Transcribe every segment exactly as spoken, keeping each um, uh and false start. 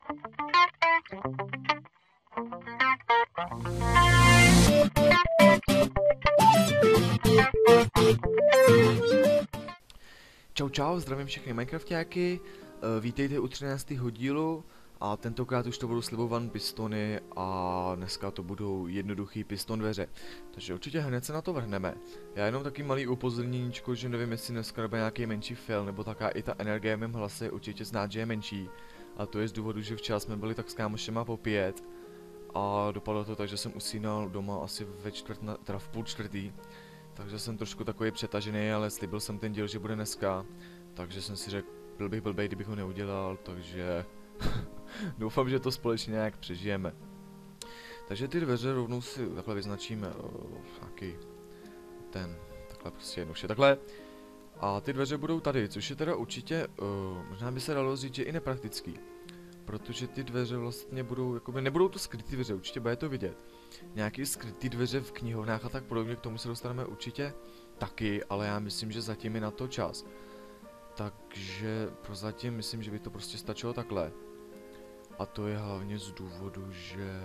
Čau čau, zdravím všechny Minecraftáky, vítejte u třináctého dílu a tentokrát už to budou slibované pistony a dneska to budou jednoduchý piston dveře. Takže určitě hned se na to vrhneme. Já jenom taky malý upozorněníčko, že nevím, jestli dneska nebude nějaký menší fail, nebo taká i ta energie v mém hlase je určitě znát, že je menší. A to je z důvodu, že včera jsme byli tak s kámošema popít a dopadlo to tak, že jsem usínal doma asi ve čtvrt na, teda v půl čtvrtý. Takže jsem trošku takový přetažený, ale slíbil jsem ten díl, že bude dneska. Takže jsem si řekl, byl bych blbej, kdybych ho neudělal, takže doufám, že to společně nějak přežijeme. Takže ty dveře rovnou si takhle vyznačíme uh, nějaký ten, takhle prostě jednoduše takhle. A ty dveře budou tady, což je teda určitě, uh, možná by se dalo říct, že i nepraktický. Protože ty dveře vlastně budou, jakoby nebudou to skrytý dveře, určitě bude to vidět. Nějaký skrytý dveře v knihovnách a tak podobně, k tomu se dostaneme určitě taky, ale já myslím, že zatím je na to čas. Takže prozatím myslím, že by to prostě stačilo takhle. A to je hlavně z důvodu, že...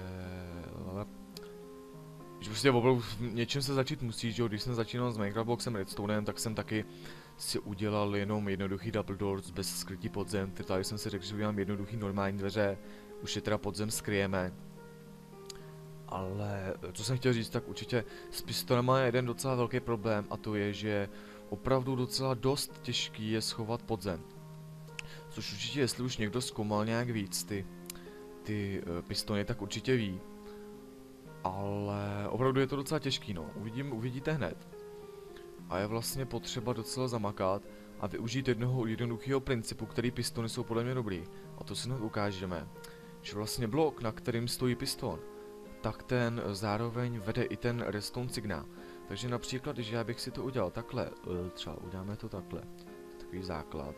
Že prostě opravdu něčem se začít musí, že jo, když jsem začínal s Minecraftboxem Redstoneem, tak jsem taky si udělal jenom jednoduchý double doors bez skrytí podzem, tady jsem si řekl, že udělám jednoduchý normální dveře, už je teda podzem skryjeme. Ale co jsem chtěl říct, tak určitě s pistonama je jeden docela velký problém a to je, že opravdu docela dost těžký je schovat podzem. Což určitě, jestli už někdo zkoumal nějak víc ty, ty uh, pistony, tak určitě ví. Ale opravdu je to docela těžký, no, Uvidím, uvidíte hned. A je vlastně potřeba docela zamakat a využít jednoho jednoduchého principu, který pistony jsou podle mě dobrý. A to si hned ukážeme, že vlastně blok, na kterým stojí piston, tak ten zároveň vede i ten redstone signál. Takže například, když já bych si to udělal takhle, třeba uděláme to takhle, takový základ.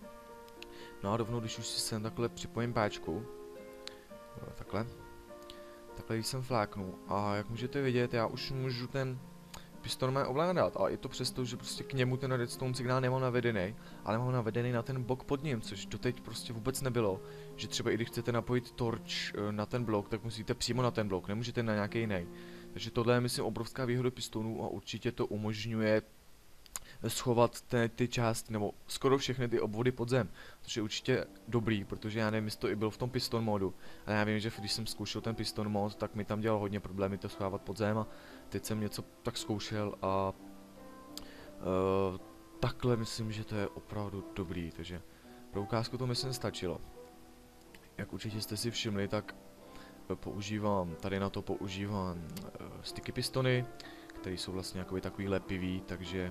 No a rovnou, když už si sem takhle připojím páčku, takhle, takhle když sem fláknu a jak můžete vidět, já už můžu ten piston má ovládat, ale je to přesto, že prostě k němu ten redstone signál nemám navedený, ale mám navedený na ten blok pod ním, což doteď prostě vůbec nebylo, že třeba i když chcete napojit torč na ten blok, tak musíte přímo na ten blok, nemůžete na nějaký jiný. Takže tohle je myslím obrovská výhoda pistonů a určitě to umožňuje schovat ty, ty části, nebo skoro všechny ty obvody pod zem, což je určitě dobrý, protože já nevím, jestli to i bylo v tom piston modu, ale já vím, že když jsem zkoušel ten piston mod, tak mi tam dělal hodně problémy to schovávat pod zem a teď jsem něco tak zkoušel a uh, takhle myslím, že to je opravdu dobrý, takže pro ukázku to myslím stačilo. Jak určitě jste si všimli, tak používám, tady na to používám uh, sticky pistony, které jsou vlastně jakoby takový lepivý, takže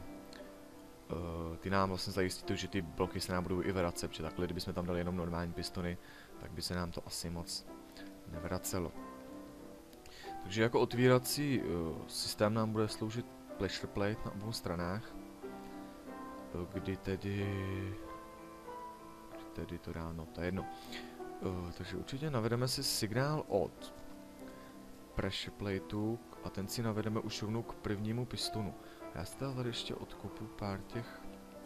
Uh, ty nám vlastně zajistí to, že ty bloky se nám budou i vracet, protože takhle, kdybychom tam dali jenom normální pistony, tak by se nám to asi moc nevracelo. Takže jako otvírací uh, systém nám bude sloužit pressure plate na obou stranách, uh, kdy tedy, kdy tedy to dá, no to je jedno. Uh, takže určitě navedeme si signál od pressure plateu a ten si navedeme už rovnou k prvnímu pistonu. Já si tady ještě odkopu pár těch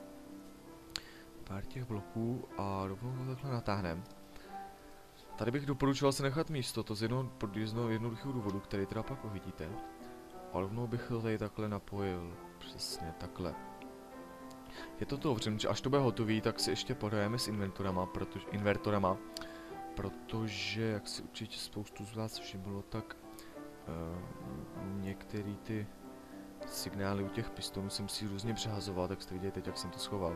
pár těch bloků a rovnou ho takhle natáhneme. Tady bych doporučoval si nechat místo, to z jednoho, jednoho jednoduchého důvodu, který teda pak uvidíte. A rovnou bych to tady takhle napojil, přesně takhle. Je to to dobře, že až to bude hotový, tak si ještě podajeme s inventorama, protože, invertorama, protože jak si určitě spoustu z vás všimlo, tak uh, některý ty signály u těch pistonů jsem si různě přehazoval, tak jste viděli teď, jak jsem to schoval.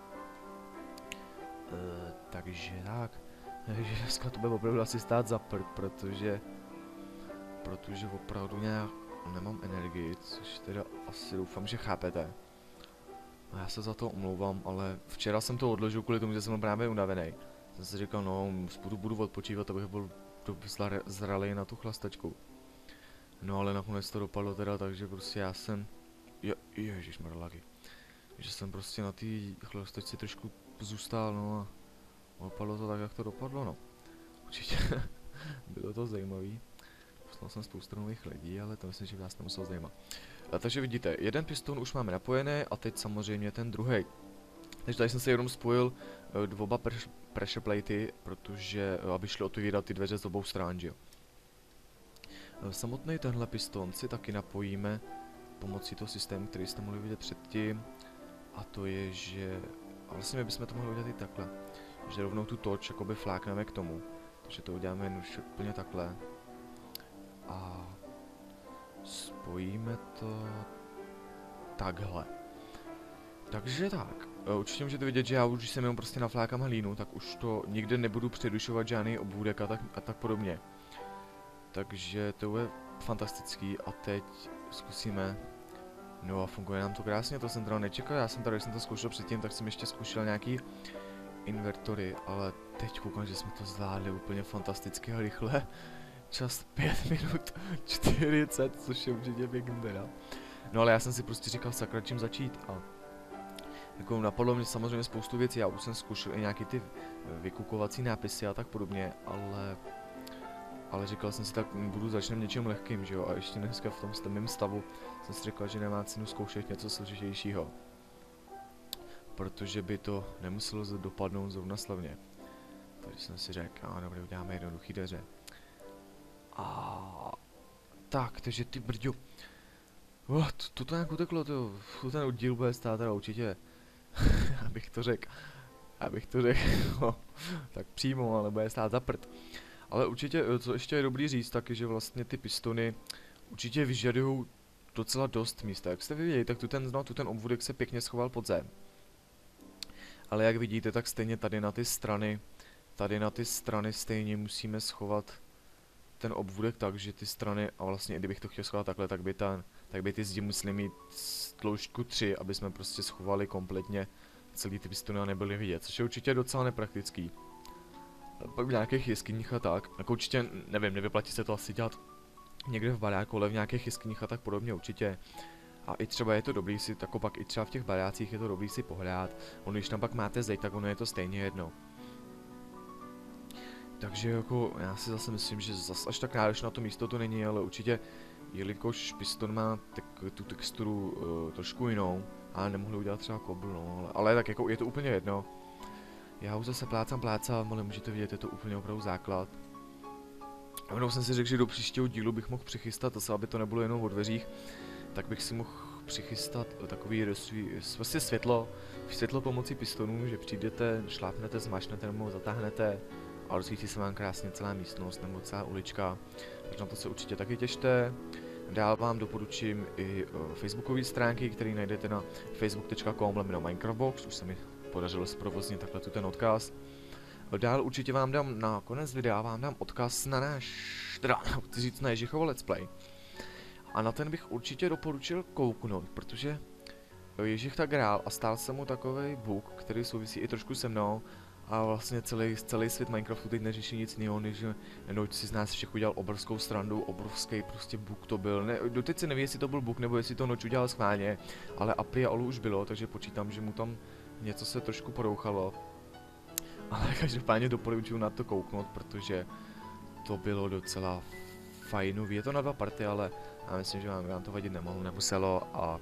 Uh, takže tak. Takže dneska to bude opravdu asi stát za prd, protože... Protože opravdu nějak nemám energii, což teda asi doufám, že chápete. A já se za to omlouvám, ale včera jsem to odložil kvůli tomu, že jsem byl právě unavený. Jsem si říkal, no, budu, budu odpočívat, abych byl zralý na tu chlastačku. No ale nakonec to dopadlo teda, takže prostě já jsem... Je, ježišmarlaky. Že jsem prostě na té chlastačce trošku zůstal, no a dopadlo to tak, jak to dopadlo, no. Určitě bylo to zajímavý. Poslal jsem spoustu nových lidí, ale to myslím, že vás nemuselo zajímat. A takže vidíte, jeden piston už máme napojený a teď samozřejmě ten druhý. Takže tady jsem se jenom spojil uh, dvoba pressure platey, protože aby šlo otevírat ty dveře z obou stran, že jo. Samotný tenhle piston si taky napojíme pomocí toho systému, který jste mohli vidět předtím. A to je, že a vlastně my bychom to mohli udělat i takhle. Že rovnou tu toč jakoby flákneme k tomu. Takže to uděláme jen už úplně takhle. A spojíme to takhle. Takže tak. Určitě můžete vidět, že já už, když jsem jenom prostě naflákám hlínu, tak už to nikde nebudu přerušovat žádný obvůdek a tak, a tak podobně. Takže to je fantastický a teď zkusíme. No a funguje nám to krásně, to jsem teda nečekal, já jsem tady, když jsem to zkoušel předtím, tak jsem ještě zkoušel nějaký invertory, ale teď koukám, že jsme to zvládli úplně fantasticky a rychle. Čas pět minut čtyřicet, což je určitě pěkný teda. No ale já jsem si prostě říkal, sakra, čím začít a jako napadlo mě samozřejmě spoustu věcí, já už jsem zkoušel i nějaký ty vykukovací nápisy a tak podobně, ale ale říkal jsem si, tak budu začnem něčím lehkým, že jo, a ještě dneska v tom mém stavu jsem si říkal, že nemá cenu zkoušet něco složitějšího. Protože by to nemuselo dopadnout zrovna slavně. Takže jsem si řekl, a dobrý, uděláme jednoduchý dveře. A tak, takže ty brďo. Oh, to, to nějak uteklo, to, ten oddíl bude stát teda určitě, abych to řekl, abych to řekl, tak přímo, ale bude stát za prd. Ale určitě, co ještě je dobrý říct, tak je, že vlastně ty pistony určitě vyžadují docela dost místa. Jak jste viděli, tak tu ten, no, tu ten obvůdek se pěkně schoval pod zem. Ale jak vidíte, tak stejně tady na ty strany, tady na ty strany stejně musíme schovat ten obvůdek tak, že ty strany, a vlastně kdybych to chtěl schovat takhle, tak by, ten, tak by ty zdi musely mít tloušťku tři, aby jsme prostě schovali kompletně celý ty pistony a nebyly vidět, což je určitě docela nepraktický. Pak v nějakých jeskyních a tak, jako určitě, nevím, nevyplatí se to asi dělat někde v baráku, ale v nějakých jeskyních a tak podobně určitě. A i třeba je to dobrý si, tak pak i třeba v těch barácích je to dobrý si pohrát. Ono, když tam pak máte zeď, tak ono je to stejně jedno. Takže jako, já si zase myslím, že zase až tak náročné na to místo to není, ale určitě, jelikož piston má tak, tu texturu uh, trošku jinou, a nemohli udělat třeba kobl, no, ale, ale tak jako je to úplně jedno. Já už zase plácám, plácám, ale můžete vidět, je to úplně opravdu základ. Jenom jsem si řekl, že do příštího dílu bych mohl přichystat, zase aby to nebylo jenom o dveřích, tak bych si mohl přichystat takový rozsví, vlastně světlo, světlo pomocí pistonů, že přijdete, šlápnete, zmášnete nebo zatáhnete a rozsvítí se vám krásně celá místnost nebo celá ulička, takže na to se určitě taky těšte. Dál vám doporučím i uh, facebookové stránky, které najdete na facebook tečka com lomeno minecraftbox, už se mi podařilo zprovoznit takhle tu ten odkaz. Dál určitě vám dám na konec videa, vám dám odkaz na náš, teda chci říct na Ježichovo let's play. A na ten bych určitě doporučil kouknout, protože Ježich tak hrál a stál se mu takovej bug, který souvisí i trošku se mnou. A vlastně celý, celý svět Minecraftu teď neřeší nic jiného, než že Noč si z nás všech udělal obrovskou srandu, obrovský prostě bug to byl. Ne, doteď se neví, jestli to byl bug, nebo jestli to Noč udělal schválně, ale a priori už bylo, takže počítám, že mu tam něco se trošku porouchalo. Ale každopádně doporučuji na to kouknout, protože to bylo docela fajnový. Je to na dva party, ale já myslím, že vám, vám to vadit nemohlo, nemuselo a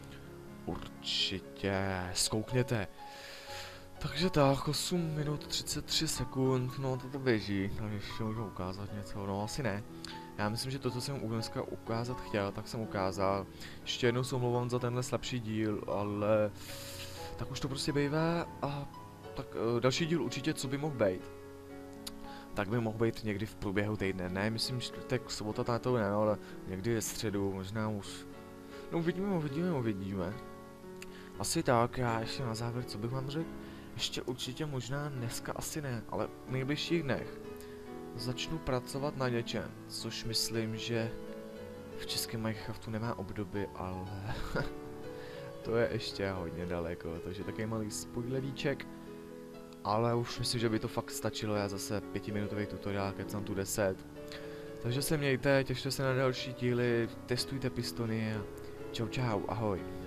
určitě zkoukněte. Takže tak, osm minut třicet tři sekund, no to to běží, takže ještě můžu ukázat něco, no asi ne. Já myslím, že to, co jsem dneska ukázat chtěl, tak jsem ukázal. Ještě jednou se omlouvám za tenhle slabší díl, ale tak už to prostě bývá a tak uh, další díl určitě, co by mohl být. Tak by mohl být někdy v průběhu týdne, ne, myslím čtvrtek, sobota, tátou ne, ale někdy ve středu, možná už. No uvidíme, uvidíme, uvidíme. Asi tak, já ještě na závěr, co bych vám řekl? Ještě určitě možná dneska asi ne, ale v nejbližších dnech začnu pracovat na něčem, což myslím, že v českém Minecraftu nemá obdoby, ale to je ještě hodně daleko, takže takový malý spoileríček, ale už myslím, že by to fakt stačilo, já zase pětiminutový tutoriál, kecám tu deset. Takže se mějte, těšte se na další díly, testujte pistony a čau čau, ahoj.